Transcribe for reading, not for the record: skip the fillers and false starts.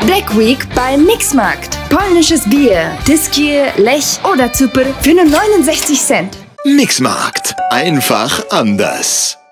Black Week beim Mixmarkt. Polnisches Bier, Tyskier, Lech oder Zyper für nur 69 Cent. Mixmarkt. Einfach anders.